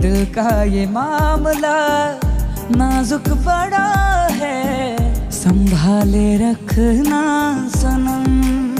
दिल का ये मामला नाजुक बड़ा है, संभाले रखना सनम।